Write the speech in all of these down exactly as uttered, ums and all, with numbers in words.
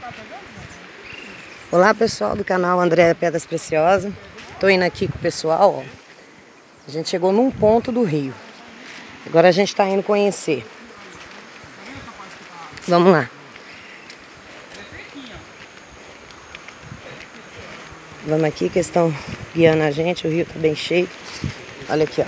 Olá pessoal do canal Andréia Pedras Preciosas. Tô indo aqui com o pessoal, ó. A gente chegou num ponto do rio. Agora a gente tá indo conhecer. Vamos lá. Vamos aqui que eles estão guiando a gente. O rio tá bem cheio. Olha aqui, ó.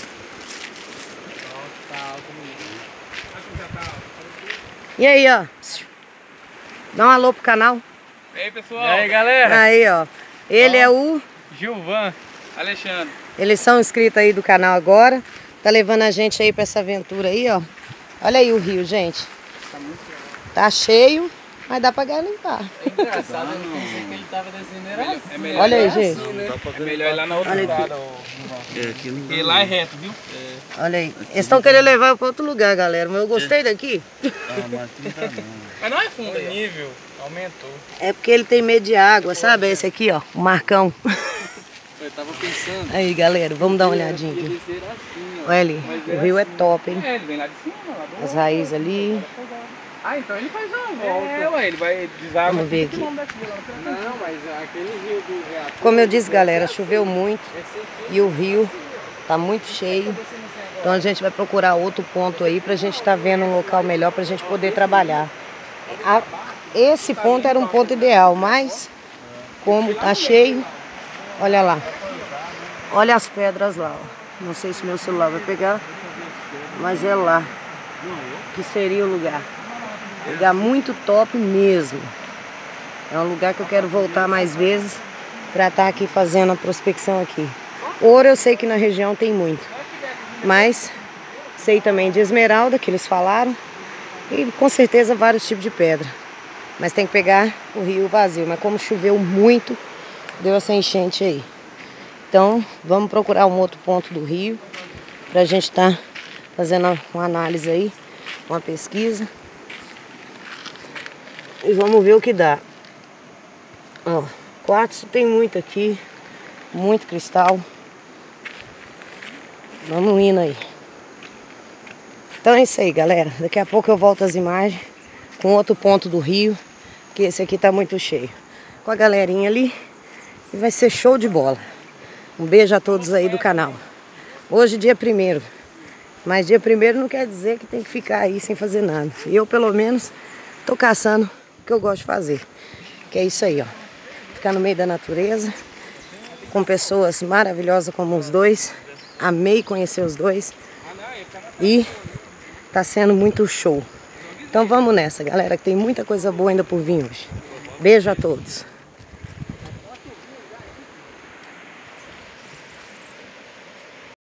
E aí, ó. Dá um alô pro canal. E aí, pessoal? E aí, galera? Aí, ó. Ele ó, é o... Gilvan Alexandre. Eles são inscritos aí do canal agora. Tá levando a gente aí pra essa aventura aí, ó. Olha aí o rio, gente. Tá muito legal. Tá cheio, mas dá pra garimpar. É engraçado, eu não pensei que ele tava descendo. Era assim, é melhor olha aí, assim, gente. né? É melhor ir lá na outra lado. Porque lá é reto, viu? É. Olha aí. Eles estão querendo levar eu pra outro lugar, galera. Mas eu gostei daqui. Ah, mas não tá não. Mas não é fundo, o nível aumentou. É porque ele tem medo de água, sabe? Esse aqui, ó, o Marcão. Eu tava pensando. Aí, galera, vamos dar uma olhadinha aqui. Olha ali, o rio é top, hein? É, ele vem lá de cima, lá do... As raízes ali. Ah, então ele faz uma volta. É, ué, ele vai deságua. Vamos ver aqui. Não, mas aquele rio do reator... Como eu disse, galera, choveu muito e o rio tá muito cheio. Então a gente vai procurar outro ponto aí pra gente estar vendo um local melhor pra gente poder trabalhar. A, esse ponto era um ponto ideal, mas como tá cheio, olha lá. Olha as pedras lá, ó. Não sei se meu celular vai pegar, mas é lá que seria o lugar. Lugar muito top mesmo. É um lugar que eu quero voltar mais vezes para estar aqui fazendo a prospecção aqui. Ouro eu sei que na região tem muito, mas sei também de esmeralda, que eles falaram, e com certeza vários tipos de pedra. Mas tem que pegar o rio vazio, mas como choveu muito, deu essa enchente aí. Então vamos procurar um outro ponto do rio, para a gente estar fazendo uma análise aí, uma pesquisa. E vamos ver o que dá. Ó, quartzo tem muito aqui, muito cristal. Vamos indo aí. Então é isso aí, galera. Daqui a pouco eu volto as imagens com outro ponto do rio, que esse aqui tá muito cheio. Com a galerinha ali. E vai ser show de bola. Um beijo a todos aí do canal. Hoje dia primeiro. Mas dia primeiro não quer dizer que tem que ficar aí sem fazer nada. Eu, pelo menos, tô caçando o que eu gosto de fazer. Que é isso aí, ó. Ficar no meio da natureza, com pessoas maravilhosas como os dois. Amei conhecer os dois. E tá sendo muito show. Então vamos nessa, galera, que tem muita coisa boa ainda por vir hoje. Beijo a todos.